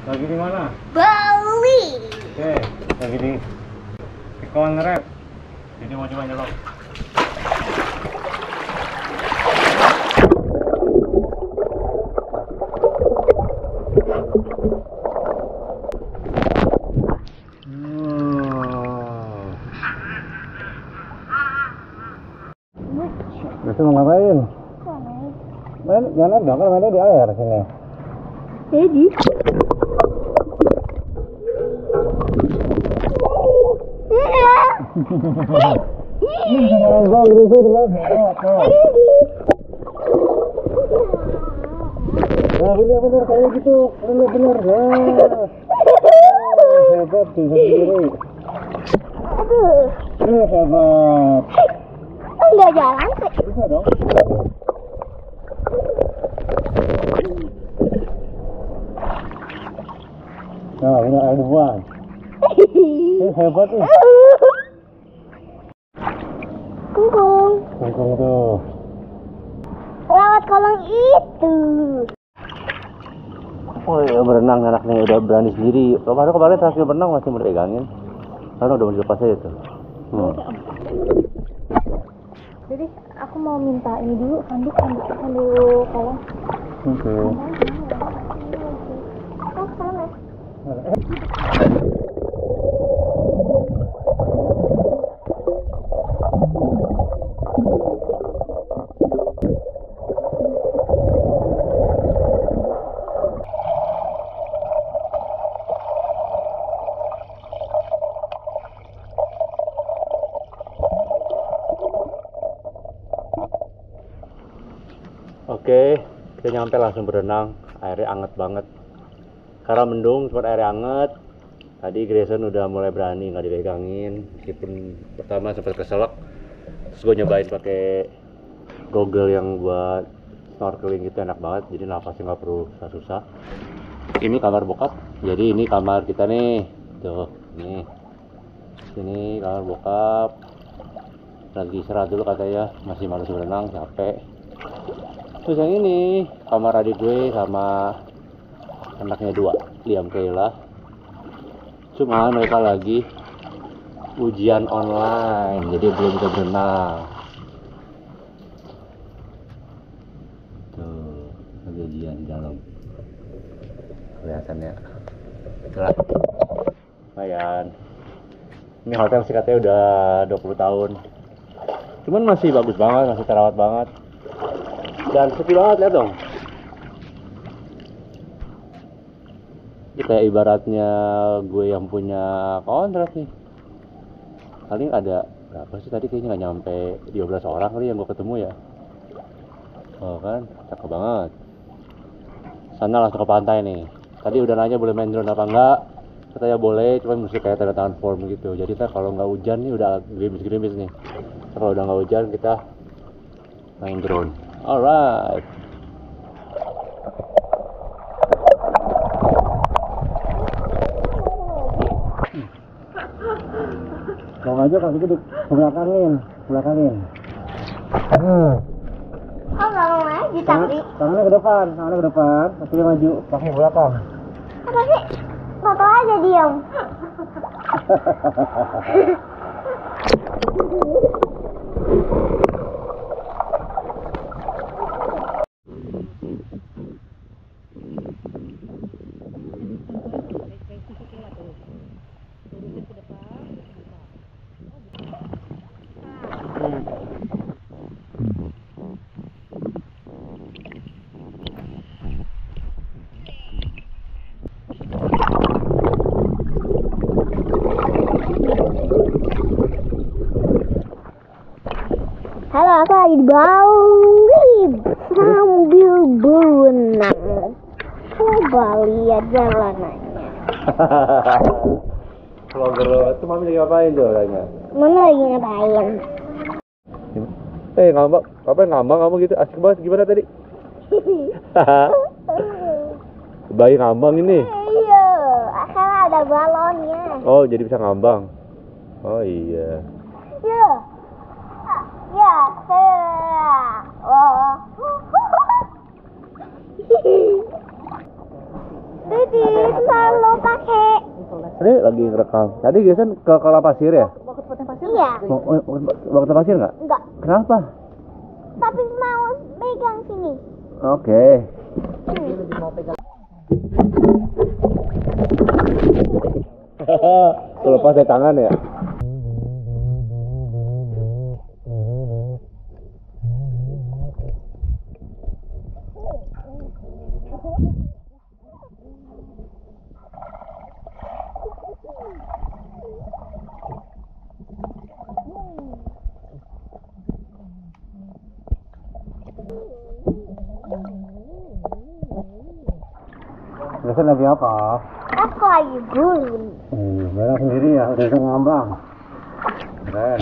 Lagi di mana? Bali. Oke, lagi di Kekon Rep. Jadi mau coba nyelok. Biasa mau ngapain? Main, jangan dong, kan mainnya di air sini. Jadi Nah, bener kayak gitu, bener. Hebat tuh sendiri. aduh, Hebat. enggak jalan sih. Bisa dong. Nah, ini air buang. Hebat nih. Kungkung Kungkung tuh. lewat kolam itu. Oh iya, berenang anaknya udah berani sendiri. Kemarin terakhir berenang masih mau pegangin. Karena udah mau dilepas aja tuh. Jadi aku mau minta ini dulu, handuk kolam. Oke. Oh, kolam ya? Oke, kita nyampe langsung berenang. Airnya anget banget. Karena mendung, cuma airnya anget. Tadi Grayson udah mulai berani nggak dipegangin, meskipun pertama sempat keselak. Terus gue nyobain pakai goggle yang buat snorkeling gitu, enak banget. Jadi napasnya nggak perlu susah-susah. Ini kamar bokap. Jadi ini kamar kita nih. Tuh, nih. Sini kamar bokap. Lagi istirahat dulu katanya, masih malas berenang, capek. Terus yang ini kamar adik gue sama anaknya 2, Liam Kayla. Cuma mereka lagi ujian online, jadi belum bisa berenang. Tuh, lagi ujian di dalam. Kelihatannya. Gelap. Lumayan. Ini hotel sih katanya udah 20 tahun. Cuman masih bagus banget, masih terawat banget. Dan sepi banget, lihat dong. Ini kayak ibaratnya gue yang punya kontrak nih. Paling ada berapa sih tadi, kayaknya nggak nyampe 12 orang kali yang gue ketemu ya. Oh kan, cakep banget. Sana langsung ke pantai nih. Tadi udah nanya boleh main drone apa enggak. Katanya boleh, cuma mesti kayak tanda tangan form gitu. Jadi ntar kalau nggak hujan nih udah gerimis nih. Kalau udah nggak hujan kita main drone. Alright. Mau aja kalau gitu belakangin. Oh, nggak mau lagi tapi. Tangannya ke depan, tapi maju, kaki belakang. Apa sih? Foto aja diam. Halo, aku lagi di Bali sambil berenang. Coba lihat jalanannya. Vlogger itu mami lagi ngapain tuh orangnya? Mana lagi ngapain? Ngambang kamu gitu, asik banget, gimana tadi? Bayi ngambang ini. Iya, karena ada balonnya. Oh, jadi bisa ngambang. Oh iya. Ya, ya, oh. Didi selalu pakai. Tadi lagi ngerekam. Tadi Grayson ke kolam pasir ya? Mau ke tempat pasir? Iya. Mau ke tempat pasir nggak? Enggak. Kenapa? Tapi mau pegang sini. Oke. Lepas dari tangan ya? Grayson lagi apa? Aku lagi guling. Berak sendiri ya, udah bisa ngambang. Keren.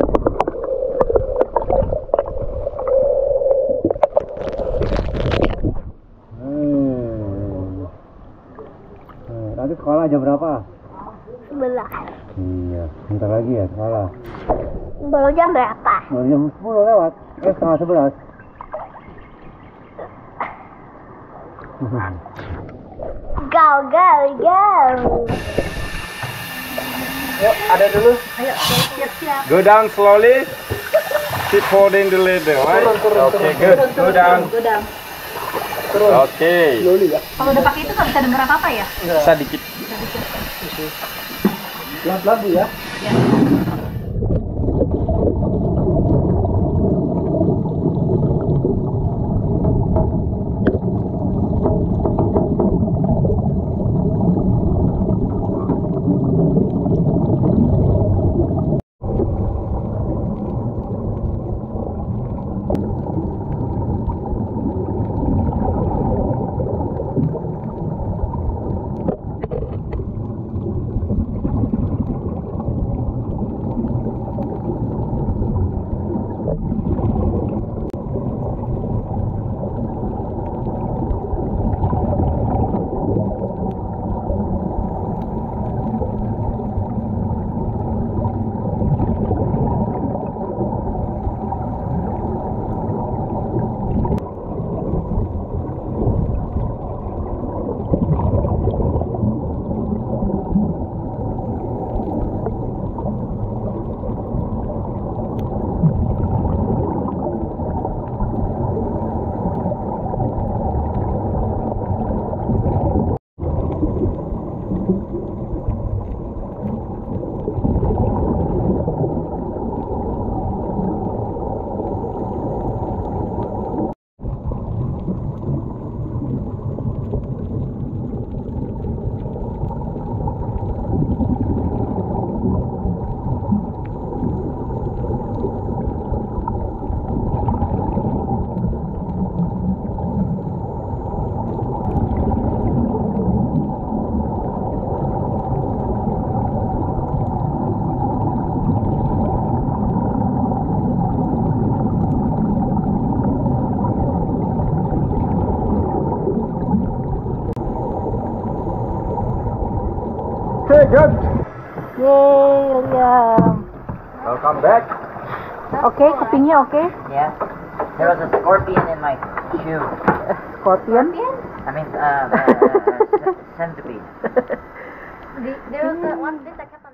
Nanti sekolah jam berapa? 11. Iya, bentar lagi ya sekolah. Baru jam berapa? Baru jam 10 lewat, setengah 11. Go, go, go. Yuk, ada dulu. Ayo, siap-siap. Go down slowly. Keep holding the ladder, right? Okay, good. Go down. Go down. Okay. Kalau udah pakai itu nggak bisa denger apa-apa ya? Bisa dikit. Pelan-pelan Bu ya. Okay, good. Yeay, Liam. Welcome back. Oke, kupingnya oke. Yeah. There was a scorpion in my shoe. Scorpion? I mean, centipede. There was one bit that kept